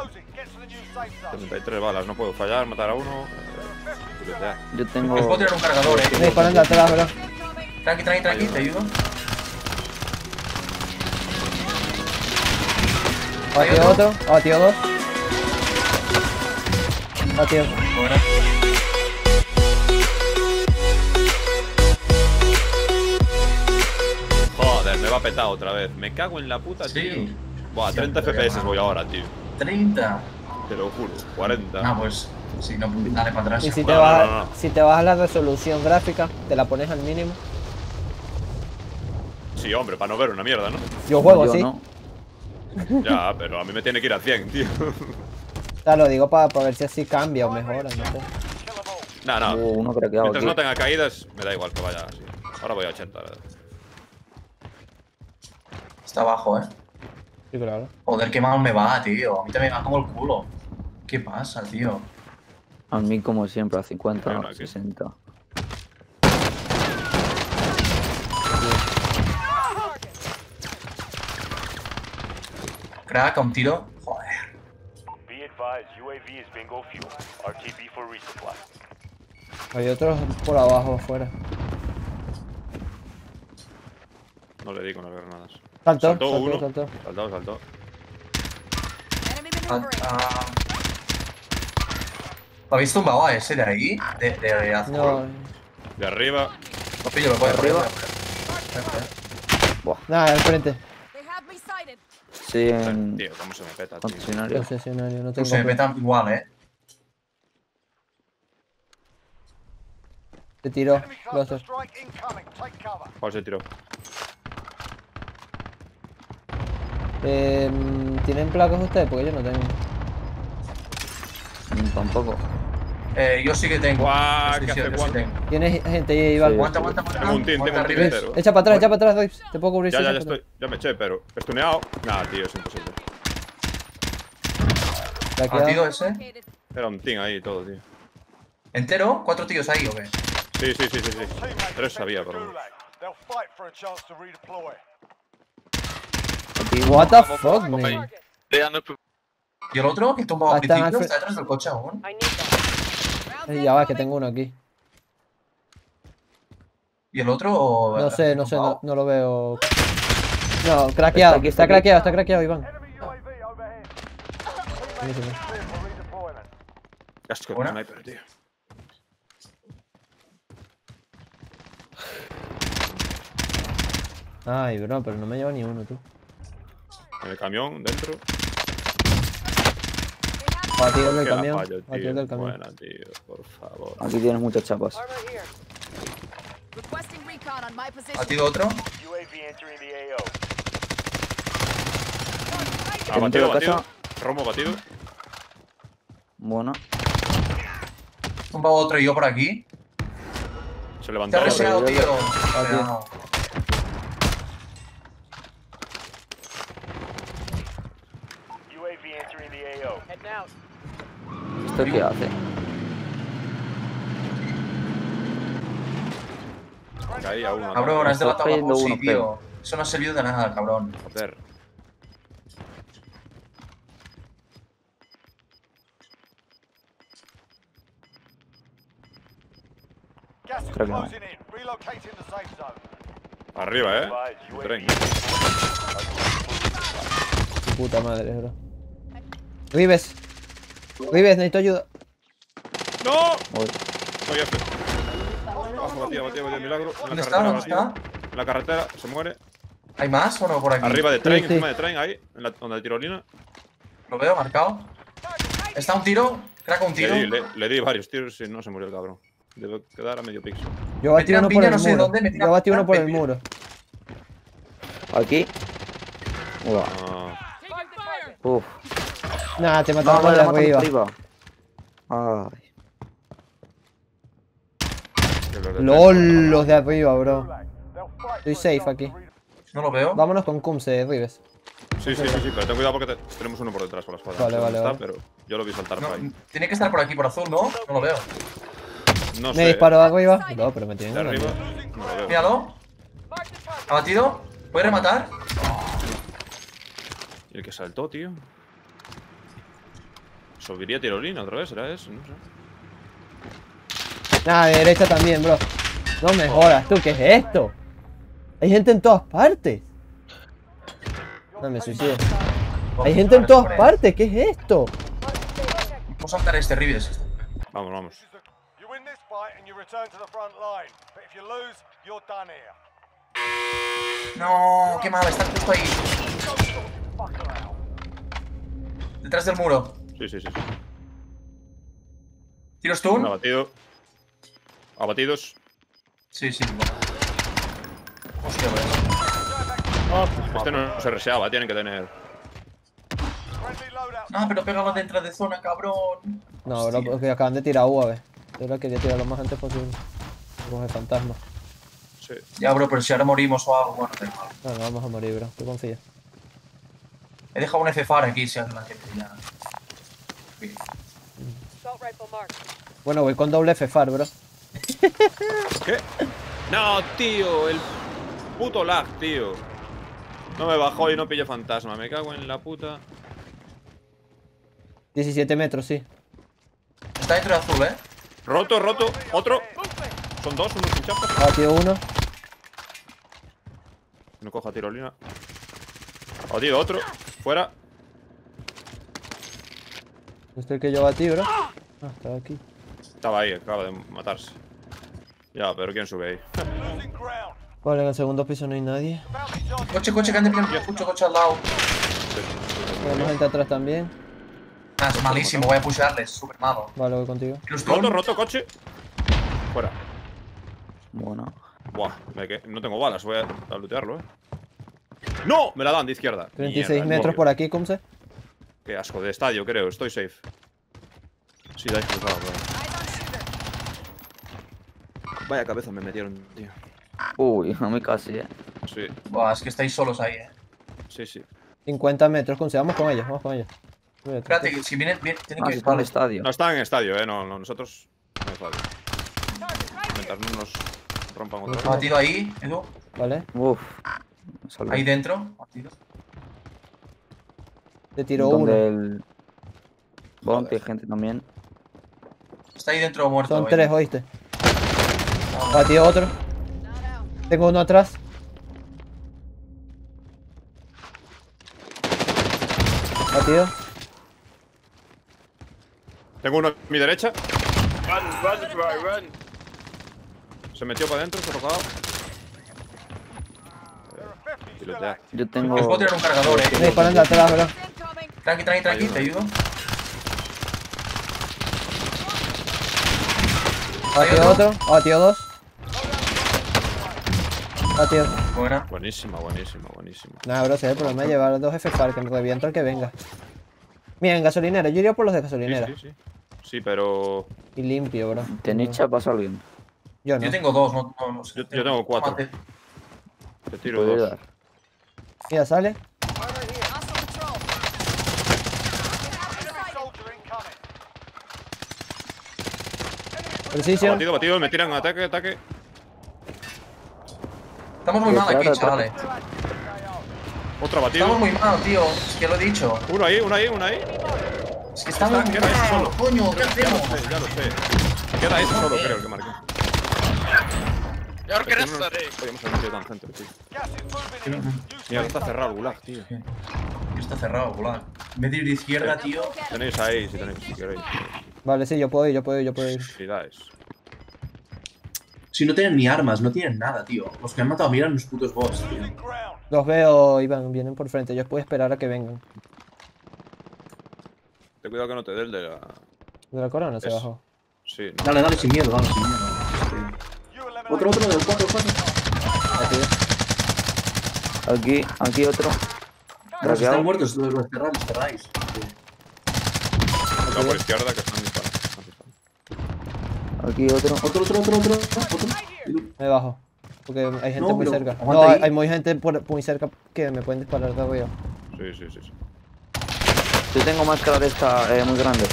33 balas, no puedo fallar, matar a uno. Yo tengo... Les puedo tirar un cargador, Me disparan de atrás, bro. Tranqui, te ayudo. Abatido otro, abatido dos. Abatido. Bueno. Joder, me va a petar otra vez. Me cago en la puta, tío. Sí. Buah, 30 FPS voy ahora, tío. 30. Te lo juro, 40. Ah, pues. Sí, no, dale para atrás. Y si No, te, no, bajas, no, no. si te bajas la resolución gráfica, te la pones al mínimo. Sí, hombre, para no ver una mierda, ¿no? Yo juego yo así. no. Ya, pero a mí me tiene que ir a 100, tío. O sea, lo digo para ver si así cambia o mejora, no sé. No. Uno craqueado Mientras aquí. no tenga caídas, me da igual que vaya así. Ahora voy a 80, la verdad. Está abajo, Sí, claro. Joder, qué mal me va, tío. A mí también me va como el culo. ¿Qué pasa, tío? A mí como siempre, a Hay 50, uno aquí. 60. Crack, a un tiro. Joder. Be advised, UAV is bingo fuel. RTB for resupply. Hay otros por abajo, afuera. No le di con las granadas. Saltó, uno. saltó. Saltó. ¿Lo habéis tumbado a ese de ahí? De azul. No, De arriba. Lo pillo, lo puedo Arriba. nada, al frente. They have me sighted. Sí, en Tío, cómo se me peta, tío. concesionario. Concesionario, no No tengo. se me metan igual, Te tiró, Closer. ¿Cuál se tiró? ¿Tienen placas ustedes? Porque yo no tengo. Tampoco. Yo sí que tengo. Guau, Estoy que hace cierto, sí guau. tengo. ¿Tienes gente ahí, Iván. Sí. Aguanta. Tengo un team Aguanta arriba. entero. Echa para atrás, Dibs. Te puedo cubrir. Ya sí, echa estoy. Ya me eché, pero estuneado. Nada, tío, es imposible. para atrás. Batido ese. Located. Era un team ahí y todo, tío. ¿Entero? ¿4 tíos ahí o qué? Sí. 3 sabía, pero. What the fuck, man. ¿Y el otro que tumbado al Ah, está principio? al ¿Está detrás del coche aún? Ya va, que tengo uno aquí. ¿Y el otro? No sé, tumbado? no lo veo. No, craqueado. Está craqueado, Iván. Buenísimo. Casco de Buena. sniper, tío. Ay, bro, pero no me lleva ni uno, tú. En el camión, dentro. Batido del Qué la camión. fallo, Batido tío. del camión. Buena, tío, por favor. Aquí tienes muchas chapas. Requesting recon on my position. ¿Batido otro? UAV entering the AO. Ah, Dentro de la batido. casa. Romo batido. Bueno. Tumbado otro y yo por aquí. Se Te levantó. ha reseado, tío. Batido. No. UAV entering the AO. Heading out. ¿Esto qué hace? Caía uno. Cabrón, has Está delatado a cayendo Pussy, uno, tío. Eso no ha servido de nada, cabrón. Joder. Creo que no. Arriba, Advised, El UAV tren. Su puta madre, bro. Vives, necesito ayuda. ¡No! Voy. Soy F. Bajo, batida, milagro. ¿Dónde está? ¿Dónde está? En la carretera, se muere. ¿Hay más o no por aquí? Arriba de tren, Sí, sí. encima de tren, ahí, en la, donde hay tirolina. Lo veo marcado. Está un tiro. Crack un tiro. Le di varios tiros y no se murió el cabrón. Debe quedar a medio pixel. Yo batí tiran uno por piña, el no sé muro. dónde, me tiran Yo batí uno piña, por el me- muro. Aquí. Uah. Ah, Uf. Nah, te No, mataron no, los la de matan arriba. Ay. que los de LOL, los de arriba, bro. Estoy safe aquí. No lo veo. Vámonos con Cumse, Rives. tren. Sí, pero ten cuidado porque tenemos uno por detrás con la espada. Vale, No sé vale, dónde vale. está, pero yo lo vi saltar No, por ahí. tiene que estar por aquí, por azul, ¿no? No lo veo. No Me sé. disparó de arriba. No, pero me tienen De una arriba. mierda. No lo veo. Míralo. ¿Ha batido? ¿Puede rematar? ¿Y el que saltó, tío? Subiría tirolina otra vez, ¿será eso? No sé. Nada, de derecha también, bro. No me jodas, tú, ¿qué es esto? Hay gente en todas partes. No me suicido. Hay gente en todas partes, ¿qué es esto? Vamos a saltar este Rives. Vamos, vamos. You win this fight and you return to the front line. But if you lose, you're done here. No, qué mal, está justo ahí. Detrás del muro. Sí. ¿Tiro stun? Abatido. Abatidos. Sí. Hostia, pues. Este no se reseaba, tienen que tener. Friendly loadout. No, pero pégalo dentro de zona, cabrón. No, bro, porque acaban de tirar UAV. Yo la quería tirar lo más antes posible. Como el fantasma. Sí. Ya, bro, pero si ahora morimos o algo, bueno, da igual. No, no vamos a morir, bro. Tú confía. He dejado un FFAR aquí, si hace la gente ya. Bueno, voy con doble FFAR, bro. ¿Qué? No, tío, el puto lag, tío. No me bajó y no pillé fantasma, me cago en la puta. 17 metros, sí. Está dentro de azul, Roto, otro. Son dos, unos sin chapas. Abatido uno. No coja tirolina. Abatido otro, fuera. Este es el que yo batí, bro. Ah, estaba aquí. Estaba ahí, acaba de matarse. Ya, pero ¿quién sube ahí? Losing ground. Vale, en el segundo piso no hay nadie. Bounty target. Coche, que ande bien. Escucho coche al lado. Tenemos gente atrás también. Ah, es malísimo, voy a pusharles, súper malo. Vale, voy contigo. ¿Tiro stun? Roto, coche. Fuera. Bueno. Buah, no tengo balas, voy a lootearlo, ¡No! Me la dan de izquierda. 36 Mierda, metros obvio. por aquí, Cumse. Qué asco, de estadio, creo, estoy safe. Sí, dais cruzado, bro. Eyes on shooter. Vaya cabeza me metieron, tío. Uy, a mí casi, Sí, Buah, es que estáis solos ahí, 50 metros, Cumse. Vamos con ellos, vamos con ellos. Voy atrás. Espérate, que si vienen, tienen Ah, que si está en el vale. estadio. No están en estadio, no, nosotros. No es fácil. Mientras no nos rompan otra vez. Batido ahí, Edu. Vale. Uf. Me salvé. Ahí dentro. Batido. Te tiro Donde uno. el Bounty, gente también. Está ahí dentro muerto. Son ahí. 3, ¿oíste? Batido otro. Not out. Tengo uno atrás. Batido. Tengo uno a mi derecha. Se metió para adentro, se ha tocado. Pilotea. Yo tengo. Os puedo tirar un cargador, Me disparan de atrás, bro. Incoming. Tranqui, te ayudo. Batido otro. Batido dos. Batido. Buena. Buenísima. Nada, bro, si hay el problema de llevar dos FFAR, que me reviento el que venga. Mira, en gasolinera, yo iría por los de gasolinera. Sí. Sí, pero. Y limpio, bro. ¿Tenéis chapas alguien? Yo no. Yo tengo dos, no sé. Yo tengo 4. Tómate. Te tiro ¿Puedo 2. ayudar? Mira, sale. Hostile patrol. Soldier incoming. Precision. Batido, me tiran ataque. Estamos muy mal aquí, Detrás, chavales. Otro batido. Estamos muy mal, tío. Es que lo he dicho. Uno ahí. Es que estamos muy Queda ese mal, solo. coño. ¿Qué hacemos? Ya lo sé. Queda ese solo, creo, el que marqué. Podríamos haber metido tan gente, tío. Gas is moving in. Mira, está cerrado el gulag, tío. Está cerrado, gulag. En vez de ir de izquierda, tío. Tenéis ahí, si queréis. Vale, sí, yo puedo ir. Felicidades. Si no tienen ni armas, no tienen nada, tío. Los que han matado a mí eran los putos bots, tío. Losing ground. Los veo, Iván, vienen por frente. Yo puedo esperar a que vengan. Ten cuidado que no te dé el de la. De la corona se Eso. bajó. Sí, Dale, sin miedo, dale, sin miedo. You eliminate. Otro, del 4. Aquí otro. Los Craqueado. están muertos, los cerráis. no por izquierda que están disparando. Aquí otro. Otro. Me bajo. Porque hay gente No, muy pero cerca. aguanta No, ahí. hay muy gente muy cerca que me pueden disparar de arriba. Sí. Yo tengo máscara de esta muy grande.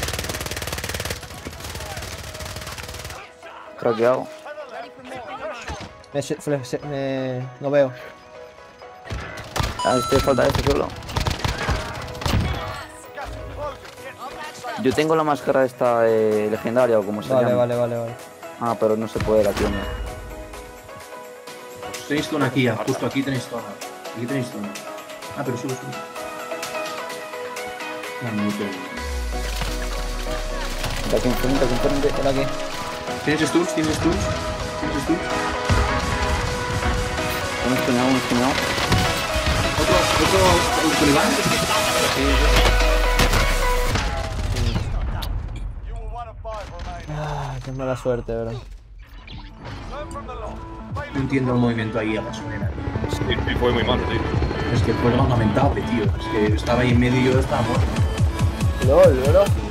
Craqueado. No veo. Ah, falta este solo. Gas is closing. Get to the safe Yo tengo la máscara esta legendaria o como se Vale, llama. vale. Ah, pero no se puede la tienda. Tenéis zona aquí, justo aquí tenéis zona. Aquí tenéis zona. Ah, pero sube. No tengo. De aquí enfrente. Por aquí. ¿Tienes stuns? ¿Tienes stuns? Un estuñado. Otro Sullivan. You were one of 5 remaining. Ah, qué mala suerte, bro. Learn from the loss. No entiendo el movimiento ahí a la sonera. Sí, fue muy malo, tío. Es que fue lamentable, tío. Es que estaba ahí en medio y yo estaba muerto. LOL, bro.